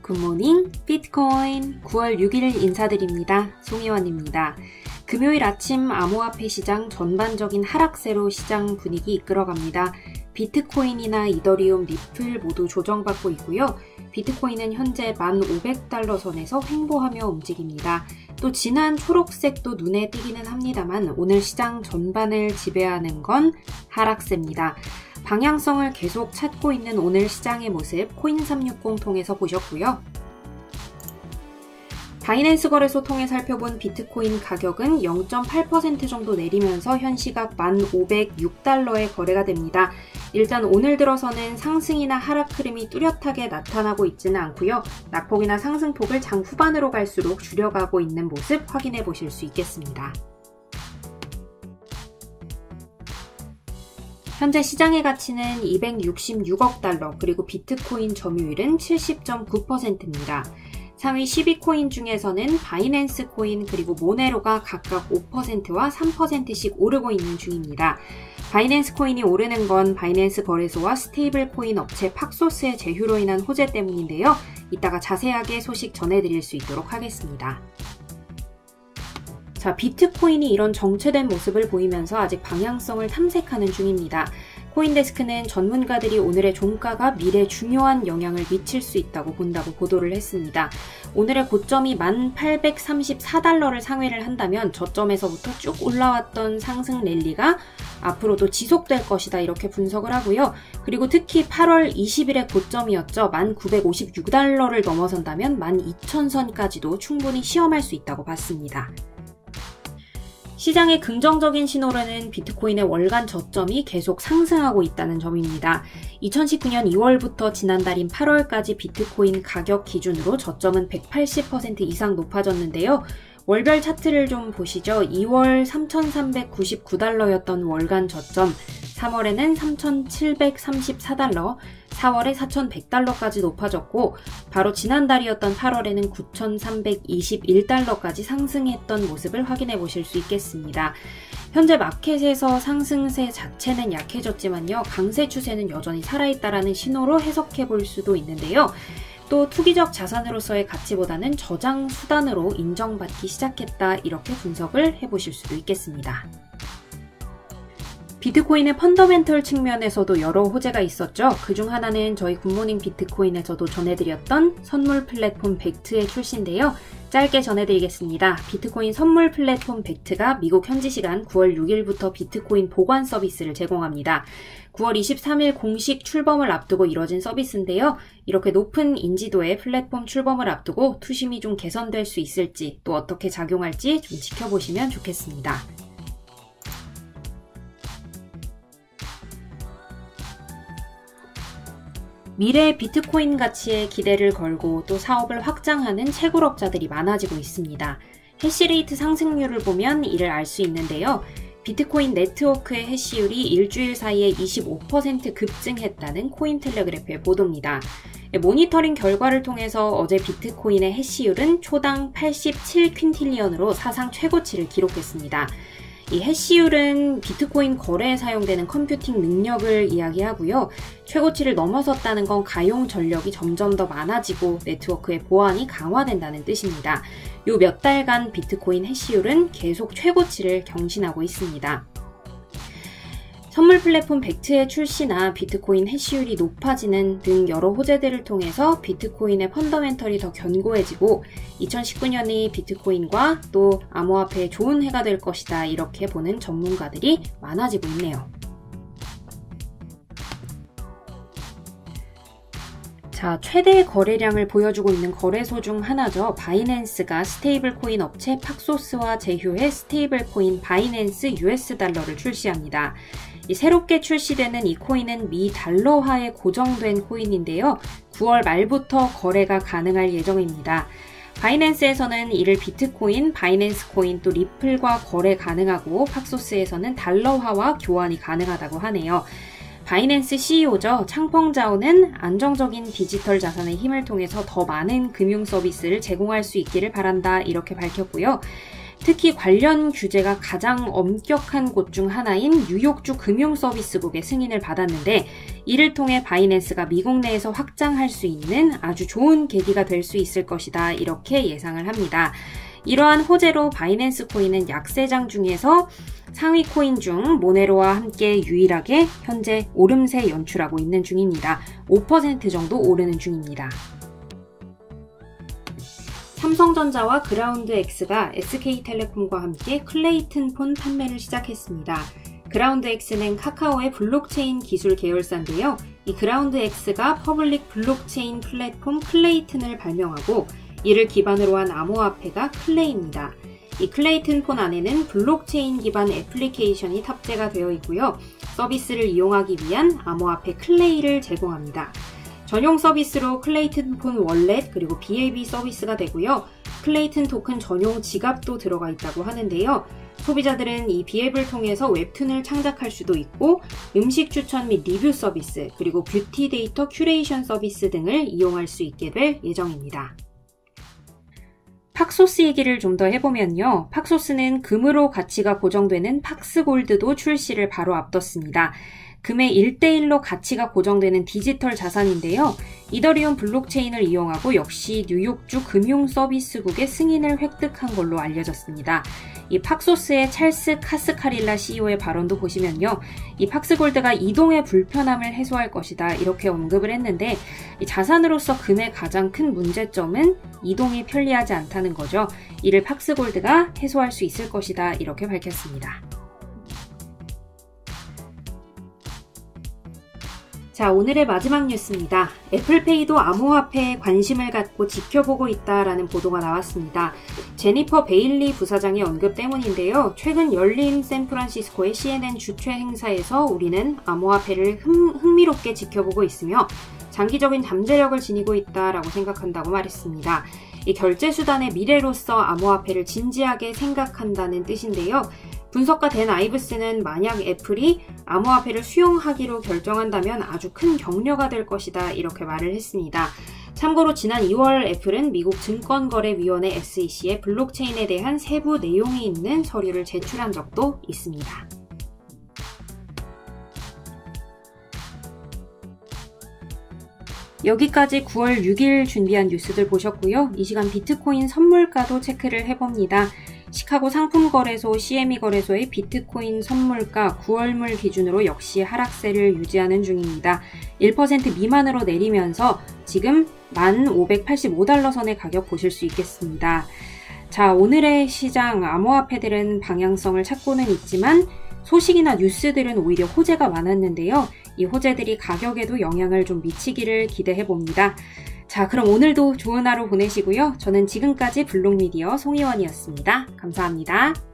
굿모닝 비트코인 9월 6일 인사드립니다. 송혜원입니다. 금요일 아침 암호화폐 시장 전반적인 하락세로 시장 분위기 이끌어갑니다. 비트코인이나 이더리움, 리플 모두 조정받고 있고요. 비트코인은 현재 1,500달러 선에서 횡보하며 움직입니다. 또 진한 초록색도 눈에 띄기는 합니다만 오늘 시장 전반을 지배하는 건 하락세입니다. 방향성을 계속 찾고 있는 오늘 시장의 모습 코인360 통해서 보셨고요. 바이낸스 거래소 통해 살펴본 비트코인 가격은 0.8% 정도 내리면서 현 시각 1,506달러에 거래가 됩니다. 일단 오늘 들어서는 상승이나 하락 흐름이 뚜렷하게 나타나고 있지는 않고요. 낙폭이나 상승폭을 장 후반으로 갈수록 줄여가고 있는 모습 확인해 보실 수 있겠습니다. 현재 시장의 가치는 266억 달러, 그리고 비트코인 점유율은 70.9%입니다. 상위 12코인 중에서는 바이낸스 코인 그리고 모네로가 각각 5%와 3%씩 오르고 있는 중입니다. 바이낸스 코인이 오르는 건 바이낸스 거래소와 스테이블 코인 업체 팍소스의 제휴로 인한 호재 때문인데요. 이따가 자세하게 소식 전해드릴 수 있도록 하겠습니다. 자, 비트코인이 이런 정체된 모습을 보이면서 아직 방향성을 탐색하는 중입니다. 코인데스크는 전문가들이 오늘의 종가가 미래에 중요한 영향을 미칠 수 있다고 본다고 보도를 했습니다. 오늘의 고점이 1,834달러를 상회를 한다면 저점에서부터 쭉 올라왔던 상승 랠리가 앞으로도 지속될 것이다 이렇게 분석을 하고요. 그리고 특히 8월 20일의 고점이었죠. 1,956달러를 넘어선다면 12,000선까지도 충분히 시험할 수 있다고 봤습니다. 시장의 긍정적인 신호로는 비트코인의 월간 저점이 계속 상승하고 있다는 점입니다. 2019년 2월부터 지난달인 8월까지 비트코인 가격 기준으로 저점은 180% 이상 높아졌는데요. 월별 차트를 좀 보시죠. 2월 3,399달러였던 월간 저점, 3월에는 3,734달러, 4월에 4,100달러까지 높아졌고 바로 지난달이었던 8월에는 9,321달러까지 상승했던 모습을 확인해 보실 수 있겠습니다. 현재 마켓에서 상승세 자체는 약해졌지만요. 강세 추세는 여전히 살아있다라는 신호로 해석해 볼 수도 있는데요. 또 투기적 자산으로서의 가치보다는 저장 수단으로 인정받기 시작했다 이렇게 분석을 해보실 수도 있겠습니다. 비트코인의 펀더멘털 측면에서도 여러 호재가 있었죠. 그중 하나는 저희 굿모닝 비트코인에서도 전해드렸던 선물 플랫폼 벡트의 출시인데요. 짧게 전해드리겠습니다. 비트코인 선물 플랫폼 벡트가 미국 현지 시간 9월 6일부터 비트코인 보관 서비스를 제공합니다. 9월 23일 공식 출범을 앞두고 이뤄진 서비스인데요. 이렇게 높은 인지도의 플랫폼 출범을 앞두고 투심이 좀 개선될 수 있을지 또 어떻게 작용할지 좀 지켜보시면 좋겠습니다. 미래의 비트코인 가치에 기대를 걸고 또 사업을 확장하는 채굴업자들이 많아지고 있습니다. 해시레이트 상승률을 보면 이를 알 수 있는데요. 비트코인 네트워크의 해시율이 일주일 사이에 25% 급증했다는 코인텔레그래프의 보도입니다. 모니터링 결과를 통해서 어제 비트코인의 해시율은 초당 87퀸틸리언으로 사상 최고치를 기록했습니다. 이 해시율은 비트코인 거래에 사용되는 컴퓨팅 능력을 이야기하고요. 최고치를 넘어섰다는 건 가용 전력이 점점 더 많아지고 네트워크의 보안이 강화된다는 뜻입니다. 요 몇 달간 비트코인 해시율은 계속 최고치를 경신하고 있습니다. 선물 플랫폼 벡트의 출시나 비트코인 해시율이 높아지는 등 여러 호재들을 통해서 비트코인의 펀더멘털이 더 견고해지고 2019년이 비트코인과 또 암호화폐의 좋은 해가 될 것이다 이렇게 보는 전문가들이 많아지고 있네요. 자, 최대 거래량을 보여주고 있는 거래소 중 하나죠. 바이낸스가 스테이블 코인 업체 팍소스와 제휴해 스테이블 코인 바이낸스 US 달러를 출시합니다. 이 새롭게 출시되는 이 코인은 미 달러화에 고정된 코인인데요. 9월 말부터 거래가 가능할 예정입니다. 바이낸스에서는 이를 비트코인, 바이낸스 코인, 또 리플과 거래 가능하고 팍소스에서는 달러화와 교환이 가능하다고 하네요. 바이낸스 CEO죠. 창펑자오는 안정적인 디지털 자산의 힘을 통해서 더 많은 금융 서비스를 제공할 수 있기를 바란다 이렇게 밝혔고요. 특히 관련 규제가 가장 엄격한 곳 중 하나인 뉴욕주 금융서비스국의 승인을 받았는데 이를 통해 바이낸스가 미국 내에서 확장할 수 있는 아주 좋은 계기가 될 수 있을 것이다 이렇게 예상을 합니다. 이러한 호재로 바이낸스 코인은 약세장 중에서 상위 코인 중 모네로와 함께 유일하게 현재 오름세 연출하고 있는 중입니다. 5% 정도 오르는 중입니다. 삼성전자와 그라운드X가 SK텔레콤과 함께 클레이튼 폰 판매를 시작했습니다. 그라운드X는 카카오의 블록체인 기술 계열사인데요. 이 그라운드X가 퍼블릭 블록체인 플랫폼 클레이튼을 발명하고 이를 기반으로 한 암호화폐가 클레이입니다. 이 클레이튼 폰 안에는 블록체인 기반 애플리케이션이 탑재가 되어 있고요. 서비스를 이용하기 위한 암호화폐 클레이를 제공합니다. 전용 서비스로 클레이튼 폰 월렛 그리고 BAB 서비스가 되고요. 클레이튼 토큰 전용 지갑도 들어가 있다고 하는데요. 소비자들은 이 비앱을 통해서 웹툰을 창작할 수도 있고 음식 추천 및 리뷰 서비스 그리고 뷰티 데이터 큐레이션 서비스 등을 이용할 수 있게 될 예정입니다. 팍소스 얘기를 좀 더 해보면요. 팍소스는 금으로 가치가 고정되는 팍스골드도 출시를 바로 앞뒀습니다. 금의 1:1로 가치가 고정되는 디지털 자산인데요. 이더리움 블록체인을 이용하고 역시 뉴욕주 금융서비스국의 승인을 획득한 걸로 알려졌습니다. 이 팍소스의 찰스 카스카릴라 CEO의 발언도 보시면요. 이 팍스골드가 이동의 불편함을 해소할 것이다 이렇게 언급을 했는데 이 자산으로서 금의 가장 큰 문제점은 이동이 편리하지 않다는 거죠. 이를 팍스골드가 해소할 수 있을 것이다 이렇게 밝혔습니다. 자, 오늘의 마지막 뉴스입니다. 애플페이도 암호화폐에 관심을 갖고 지켜보고 있다라는 보도가 나왔습니다. 제니퍼 베일리 부사장의 언급 때문인데요. 최근 열린 샌프란시스코의 CNN 주최 행사에서 우리는 암호화폐를 흥미롭게 지켜보고 있으며 장기적인 잠재력을 지니고 있다라고 생각한다고 말했습니다. 이 결제수단의 미래로서 암호화폐를 진지하게 생각한다는 뜻인데요. 분석가 댄 아이브스는 만약 애플이 암호화폐를 수용하기로 결정한다면 아주 큰 격려가 될 것이다 이렇게 말을 했습니다. 참고로 지난 2월 애플은 미국 증권거래위원회 SEC에 블록체인에 대한 세부 내용이 있는 서류를 제출한 적도 있습니다. 여기까지 9월 6일 준비한 뉴스들 보셨고요. 이 시간 비트코인 선물가도 체크를 해봅니다. 시카고 상품거래소 CME 거래소의 비트코인 선물가 9월물 기준으로 역시 하락세를 유지하는 중입니다. 1% 미만으로 내리면서 지금 1,585달러 선의 가격 보실 수 있겠습니다. 자, 오늘의 시장 암호화폐들은 방향성을 찾고는 있지만 소식이나 뉴스들은 오히려 호재가 많았는데요. 이 호재들이 가격에도 영향을 좀 미치기를 기대해봅니다. 자, 그럼 오늘도 좋은 하루 보내시고요. 저는 지금까지 블록미디어 송희원이었습니다. 감사합니다.